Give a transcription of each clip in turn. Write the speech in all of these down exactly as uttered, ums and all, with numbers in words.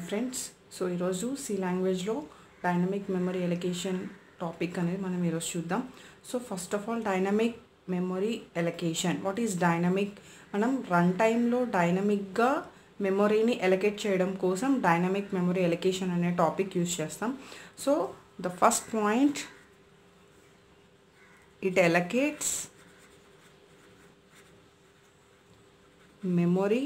Friends so ఈరోజు C లాంగ్వేజ్లో dynamic memory allocation topic అనేది మనం ఈరోజు చూద్దాం. So first of all dynamic memory allocation. What is dynamic? మనం రన్ టైంలో డైనమిక్గా మెమొరీని ఎలొకేట్ చేయడం కోసం డైనమిక్ మెమరీ ఎలొకేషన్ అనే టాపిక్ యూజ్ చేస్తాం. So the first point, it allocates memory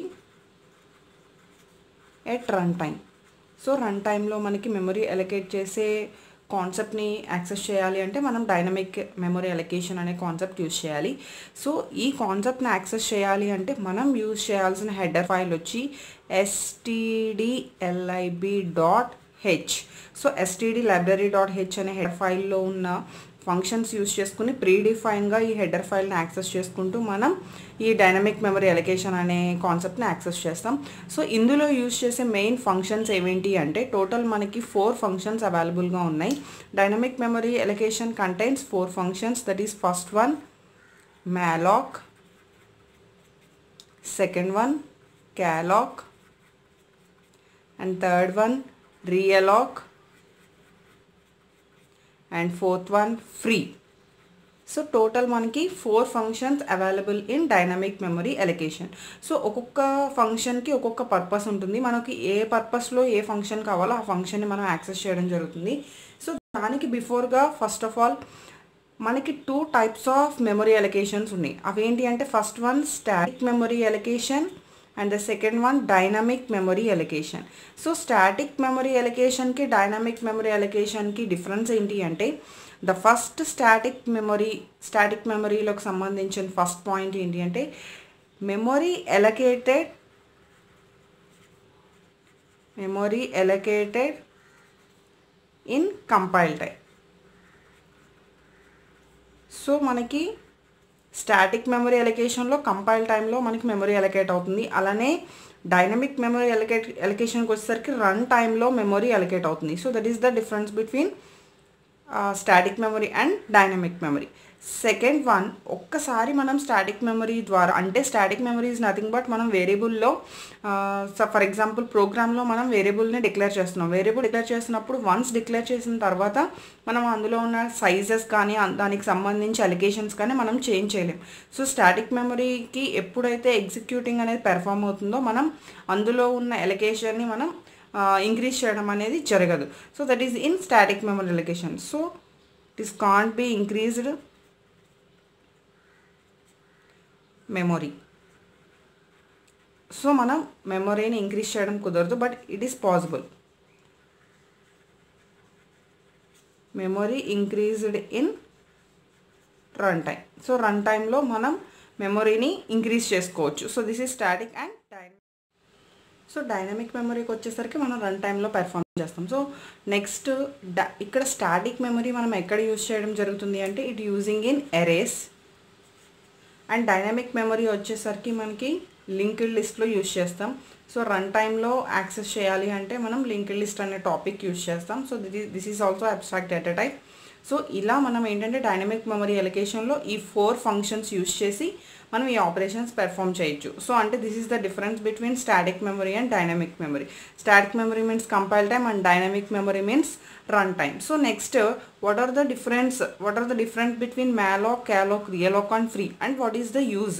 at run time. So run టైంలో మనకి మెమరీ ఎలొకేట్ చేసే కాన్సెప్ట్ని యాక్సెస్ చేయాలి అంటే మనం డైనమిక్ మెమరీ ఎలొకేషన్ అనే కాన్సెప్ట్ యూజ్ చేయాలి. సో ఈ కాన్సెప్ట్ని యాక్సెస్ చేయాలి అంటే మనం యూజ్ చేయాల్సిన హెడర్ ఫైల్ వచ్చి STDLIB dot H. So STD library dot H అనే హెడర్ ఫైల్లో ఉన్న ఫంక్షన్స్ యూజ్ చేసుకుని ప్రీడిఫైన్గా ఈ హెడర్ ఫైల్ని యాక్సెస్ చేసుకుంటూ మనం ఈ డైనమిక్ మెమరీ ఎలొకేషన్ అనే కాన్సెప్ట్ని యాక్సెస్ చేస్తాం. సో ఇందులో యూజ్ చేసే మెయిన్ ఫంక్షన్స్ ఏమేంటి అంటే టోటల్ మనకి ఫోర్ ఫంక్షన్స్ అవైలబుల్గా ఉన్నాయి. Dynamic memory allocation contains four functions. That is first one malloc, second one calloc, and third one realloc, and fourth one free. So total మనకి four functions available in dynamic memory allocation. So ఒక్కొక్క ఫంక్షన్కి ఒక్కొక్క purpose ఉంటుంది. మనకి ఏ పర్పస్లో ఏ function కావాలో ఆ ఫంక్షన్ని మనం యాక్సెస్ చేయడం జరుగుతుంది. సో దానికి బిఫోర్గా ఫస్ట్ ఆఫ్ ఆల్ మనకి two types of memory allocations ఉన్నాయి. అవేంటి అంటే first one static memory allocation and the second one dynamic memory allocation. So static memory allocation ki dynamic memory allocation ki difference enti ante the first static memory static memory lok sambandhinchina first point enti ante memory allocated memory allocated in compile time. So manaki static memory ఎలొకేషన్లో compile టైంలో మనకి memory allocate అవుతుంది. అలానే dynamic memory allocate ఎలొకేషన్కి వచ్చేసరికి run టైంలో memory allocate అవుతుంది. So that is the difference between static memory and dynamic memory. Second one, ఒక్కసారి మనం స్టాటిక్ మెమరీ ద్వారా అంటే static memory is nothing but మనం వేరియబుల్లో ఫర్ ఎగ్జాంపుల్ ప్రోగ్రామ్లో మనం వేరియబుల్ని డిక్లేర్ చేస్తున్నాం. వేరియబుల్ డిక్లేర్ చేసినప్పుడు వన్స్ డిక్లేర్ చేసిన తర్వాత మనం అందులో ఉన్న సైజెస్ కానీ దానికి సంబంధించి అలిగేషన్స్ కానీ మనం చేంజ్ చేయలేం. సో స్టాటిక్ మెమరీకి ఎప్పుడైతే ఎగ్జిక్యూటింగ్ అనేది పెర్ఫామ్ అవుతుందో మనం అందులో ఉన్న ఎలొకేషన్ని మనం ఇంక్రీజ్ చేయడం అనేది జరగదు. So that is in static memory allocation. So it is can't be increased memory. So మనం మెమొరీని ఇంక్రీజ్ చేయడం కుదరదు, but it is possible. Memory increased in run time. So run టైంలో మనం మెమొరీని ఇంక్రీజ్ చేసుకోవచ్చు. So this is static and dynamic. So dynamic మెమరీకి వచ్చేసరికి మనం రన్ టైంలో పెర్ఫామ్ చేస్తాం. సో నెక్స్ట్ డ ఇక్కడ స్టాటిక్ మెమరీ మనం ఎక్కడ యూజ్ చేయడం జరుగుతుంది అంటే it using in arrays. And dynamic memory వచ్చేసరికి మనకి లింక్డ్ లిస్ట్లో యూజ్ చేస్తాం. సో రన్ టైంలో యాక్సెస్ చేయాలి అంటే మనం లింక్డ్ లిస్ట్ అనే టాపిక్ యూజ్ చేస్తాం. So this this is also abstract data type. So ఇలా మనం ఏంటంటే డైనమిక్ మెమరీ ఎలొకేషన్లో ఈ ఫోర్ ఫంక్షన్స్ యూజ్ చేసి మనం ఈ ఆపరేషన్స్ పెర్ఫామ్ చేయొచ్చు. సో అంటే this is the difference between static memory and dynamic memory. Static memory means compile time and dynamic memory means run time. So next, uh, what are the difference what are the difference between malloc, calloc, realloc and free, and what is the use?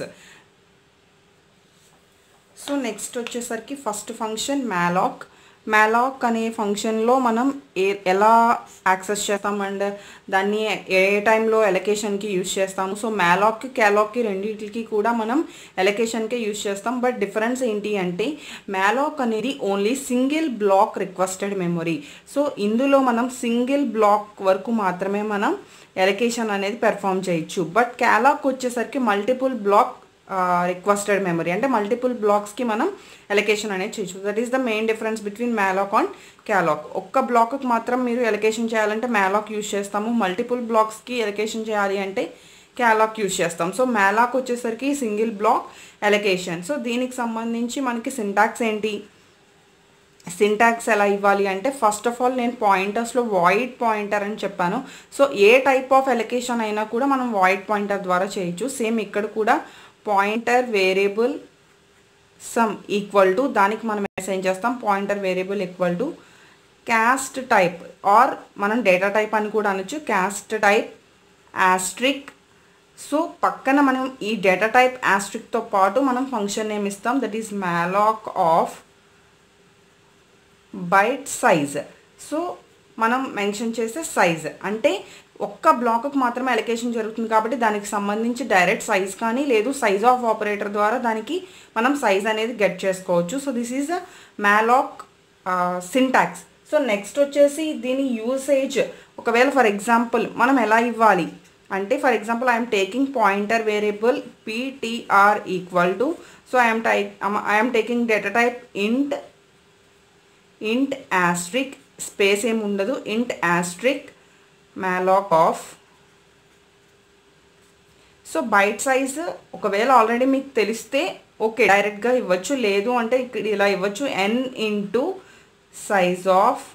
So next వచ్చేసరికి first function malloc. malloc అనే ఫంక్షన్లో మనం ఏ ఎలా access చేస్తాం and దాన్ని ఏ టైంలో ఎలొకేషన్కి యూజ్ చేస్తాము. సో malloc calloc రెండింటికి కూడా మనం ఎలొకేషన్కే యూజ్ చేస్తాం. బట్ డిఫరెన్స్ ఏంటి అంటే malloc అనేది only single block requested memory. So ఇందులో మనం సింగిల్ బ్లాక్ వరకు మాత్రమే మనం ఎలొకేషన్ అనేది పెర్ఫామ్ చేయొచ్చు. బట్ calloc వచ్చేసరికి మల్టిపుల్ బ్లాక్ రిక్వెస్టెడ్ మెమరీ అంటే మల్టిపుల్ బ్లాక్స్కి మనం ఎలొకేషన్ అనేది చేయొచ్చు. That is the main difference between malloc and calloc. ఒక్క బ్లాక్కి మాత్రం మీరు ఎలొకేషన్ చేయాలంటే malloc యూజ్ చేస్తాము. మల్టిపుల్ బ్లాక్స్కి ఎలొకేషన్ చేయాలి అంటే calloc యూజ్ చేస్తాం. సో malloc వచ్చేసరికి సింగిల్ బ్లాక్ ఎలొకేషన్. సో దీనికి సంబంధించి మనకి సింటాక్స్ ఏంటి, సింటాక్స్ ఎలా ఇవ్వాలి అంటే ఫస్ట్ ఆఫ్ ఆల్ నేను పాయింటర్స్లో వాయిడ్ పాయింటర్ అని చెప్పాను. సో ఏ టైప్ ఆఫ్ ఎలొకేషన్ అయినా కూడా మనం వాయిడ్ పాయింటర్ ద్వారా చేయొచ్చు. సేమ్ ఇక్కడ కూడా pointer variable sum equal to దానికి మనం అసైన్ చేస్తాం pointer variable equal to cast type or మనం డేటా టైప్ అని కూడా అనొచ్చు క్యాస్ట్ టైప్ ఆస్ట్రిక్. సో పక్కన మనం ఈ డేటా టైప్ ఆస్ట్రిక్తో పాటు మనం ఫంక్షన్ నేమ్ ఇస్తాం that is malloc of byte size. So మనం మెన్షన్ చేసే సైజ్ అంటే ఒక్క బ్లాక్కి మాత్రమే అలొకేషన్ జరుగుతుంది కాబట్టి దానికి సంబంధించి డైరెక్ట్ సైజ్ కానీ లేదు సైజ్ ఆఫ్ ఆపరేటర్ ద్వారా దానికి మనం సైజ్ అనేది గెట్ చేసుకోవచ్చు. So this is a malloc syntax. So next వచ్చేసి దీని యూసేజ్. ఒకవేళ ఫర్ ఎగ్జాంపుల్ మనం ఎలా ఇవ్వాలి అంటే for example I'm taking pointer variable PTR equal to so I'm type I'm taking data type int int asterisk space ఏమి ఉండదు int asterisk malloc of. So byte size ఒకవేళ ఆల్రెడీ మీకు తెలిస్తే ఓకే డైరెక్ట్గా ఇవ్వచ్చు, లేదు అంటే ఇక్కడ ఇలా ఇవ్వచ్చు n into size of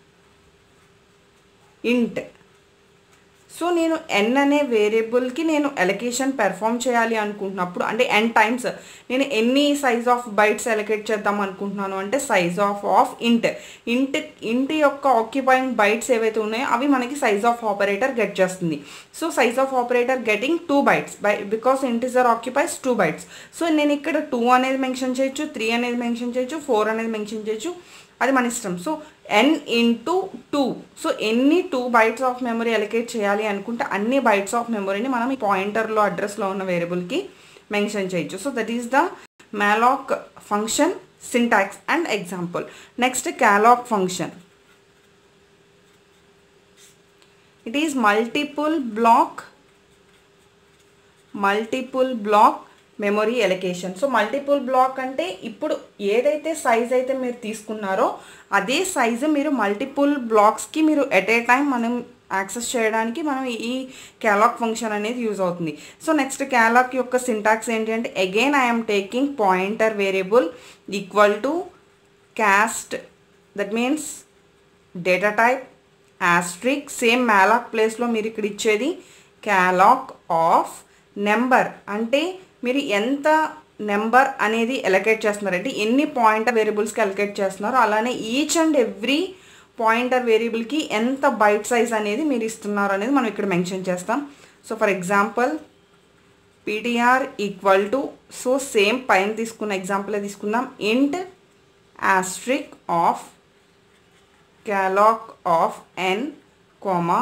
int. So నేను ఎన్ అనే వేరియబుల్కి నేను అలొకేషన్ పెర్ఫామ్ చేయాలి అనుకుంటున్నప్పుడు అంటే ఎన్ టైమ్స్ నేను ఎన్ని సైజ్ ఆఫ్ బైట్స్ అలొకేట్ చేద్దాం అనుకుంటున్నాను అంటే సైజ్ ఆఫ్ ఆఫ్ ఇంట్. ఇంట్ ఇంట్ యొక్క ఆక్యుపైయింగ్ బైట్స్ ఏవైతే ఉన్నాయో అవి మనకి సైజ్ ఆఫ్ ఆపరేటర్ గెట్ చేస్తుంది. So size of operator getting two bytes by because integer occupies two bytes. So నేను ఇక్కడ టూ అనేది మెన్షన్ చేయొచ్చు, త్రీ అనేది మెన్షన్ చేయొచ్చు, ఫోర్ అనేది మెన్షన్ చేయొచ్చు, అది మన ఇష్టం. So n into two. So ఎన్ని two bytes of memory allocate చేయాలి అనుకుంటే అన్ని బైట్స్ ఆఫ్ మెమరీని మనం ఈ పాయింటర్లో అడ్రస్లో ఉన్న వేరియబుల్కి మెన్షన్ చేయొచ్చు. So that is the malloc function syntax and example. Next calloc function. It is multiple block multiple block memory allocation. So multiple block అంటే ఇప్పుడు ఏదైతే సైజ్ అయితే మీరు తీసుకున్నారో అదే సైజు మీరు మల్టిపుల్ బ్లాక్స్కి మీరు ఎట్ ఏ టైం మనం యాక్సెస్ చేయడానికి మనం ఈ క్యాలాక్ ఫంక్షన్ అనేది యూజ్ అవుతుంది. సో నెక్స్ట్ క్యాలాక్ యొక్క సింటాక్స్ ఏంటి అంటే again I'm taking pointer variable equal to cast that means data type asterisk same malloc ప్లేస్లో మీరు ఇక్కడ ఇచ్చేది క్యాలాక్ ఆఫ్ నెంబర్ అంటే మీరు ఎంత నెంబర్ అనేది ఎలకేట్ చేస్తున్నారంటే ఎన్ని పాయింటర్ వేరియబుల్స్కి ఎలకేట్ చేస్తున్నారో అలానే ఈచ్ అండ్ ఎవ్రీ పాయింటర్ వేరియబుల్కి ఎంత బైట్ సైజ్ అనేది మీరు ఇస్తున్నారు అనేది మనం ఇక్కడ మెన్షన్ చేస్తాం. So for example PTR equal to so same పైన తీసుకున్న ఎగ్జాంపులే తీసుకుందాం int asterisk of calloc of n comma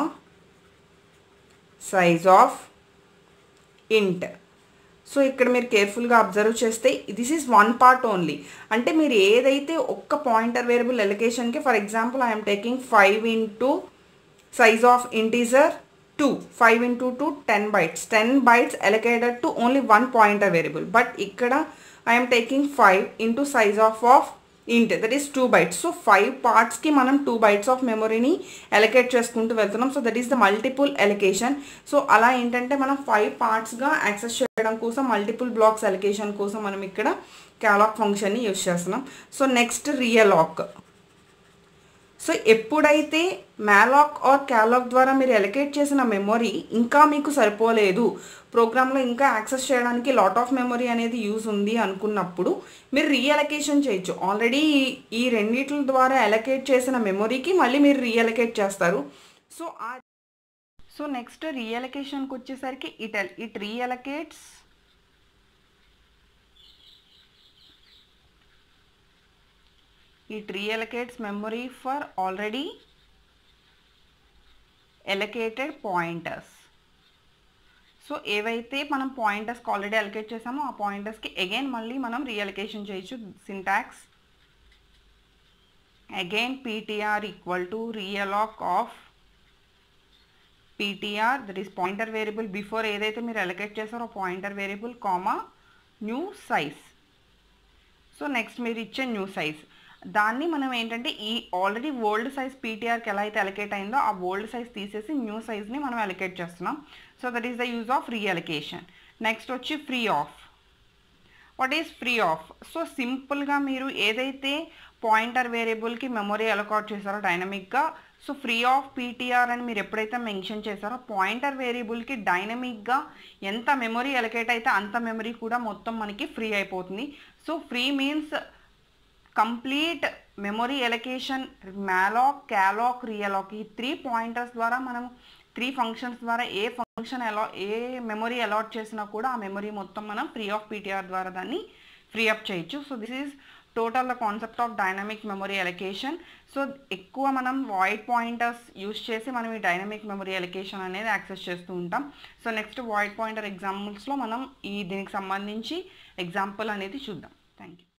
size of int. So ఇక్కడ మీరు కేర్ఫుల్గా అబ్జర్వ్ చేస్తే this is one part only. అంటే మీరు ఏదైతే ఒక్క పాయింటర్ వేరియబుల్ ఎలొకేషన్కి for example I'm taking five into size of integer two five into two ten bytes ten bytes allocated to only one pointer variable. But ఇక్కడ I'm taking five into size of of int that is two bytes. So five పార్ట్స్కి మనం two bytes of మెమరీని allocate చేసుకుంటూ వెళ్తున్నాం. So that is the multiple allocation. So అలా ఏంటంటే మనం five పార్ట్స్గా యాక్సెస్ చేయడం కోసం మల్టిపుల్ బ్లాక్స్ ఎలొకేషన్ కోసం మనం ఇక్కడ క్యాలాక్ ఫంక్షన్ని యూజ్ చేస్తున్నాం. So next realloc. సో ఎప్పుడైతే మ్యాలాక్ ఆర్ క్యాలాక్ ద్వారా మీరు ఎలొకేట్ చేసిన మెమరీ ఇంకా మీకు సరిపోలేదు, ప్రోగ్రాంలో ఇంకా యాక్సెస్ చేయడానికి లాట్ ఆఫ్ మెమరీ అనేది యూజ్ ఉంది అనుకున్నప్పుడు మీరు రీఅలొకేషన్ చేయొచ్చు. ఆల్రెడీ ఈ రెండిట్ల ద్వారా అలొకేట్ చేసిన మెమరీకి మళ్ళీ మీరు రీఅలొకేట్ చేస్తారు. సో ఆ సో నెక్స్ట్ రీఅలొకేషన్కి వచ్చేసరికి it it reallocates it reallocates memory for already allocated pointers. So ఏవైతే మనం పాయింటర్స్కి ఆల్రెడీ అలొకేట్ చేసామో ఆ పాయింటర్స్కి అగైన్ మళ్ళీ మనం రీఅలొకేషన్ చేయొచ్చు. Syntax again PTR equal to realloc of PTR that is pointer variable before ఏదైతే మీరు అలొకేట్ చేసారో pointer variable comma new size. So next మీరు ఇచ్చే న్యూ సైజ్ దాన్ని మనం ఏంటంటే ఈ ఆల్రెడీ ఓల్డ్ సైజ్ పీటీఆర్కి ఎలా అయితే అలొకేట్ అయిందో ఆ ఓల్డ్ సైజ్ తీసేసి న్యూ సైజ్ని మనం అలొకేట్ చేస్తున్నాం. So that is the use of reallocation. Next వచ్చి free of. What is free of? So సింపుల్గా మీరు ఏదైతే పాయింటర్ వేరియబుల్కి మెమరీ అలొకేట్ చేశారో డైనమిక్గా సో ఫ్రీ ఆఫ్ పీటీఆర్ అని మీరు ఎప్పుడైతే మెన్షన్ చేశారో పాయింటర్ వేరియబుల్కి డైనమిక్గా ఎంత మెమరీ ఎలకేట్ అయితే అంత మెమరీ కూడా మొత్తం మనకి ఫ్రీ అయిపోతుంది. So free means complete memory allocation malloc, calloc, realloc ఈ త్రీ పాయింటర్స్ ద్వారా మనం త్రీ ఫంక్షన్స్ ద్వారా ఏ ఫంక్షన్ ఎలా ఏ మెమరీ అలాట్ చేసినా కూడా ఆ మెమరీ మొత్తం మనం ఫ్రీ ఆఫ్ పీటీఆర్ ద్వారా దాన్ని ఫ్రీ అప్ చేయొచ్చు. So this is total the concept of dynamic memory allocation. So ఎక్కువ మనం వాయిడ్ పాయింటర్స్ యూస్ చేసి మనం ఈ డైనమిక్ మెమరీ ఎలకేషన్ అనేది యాక్సెస్ చేస్తూ ఉంటాం. సో నెక్స్ట్ వాయిడ్ పాయింటర్ ఎగ్జాంపుల్స్లో మనం ఈ దీనికి సంబంధించి ఎగ్జాంపుల్ అనేది చూద్దాం. Thank you.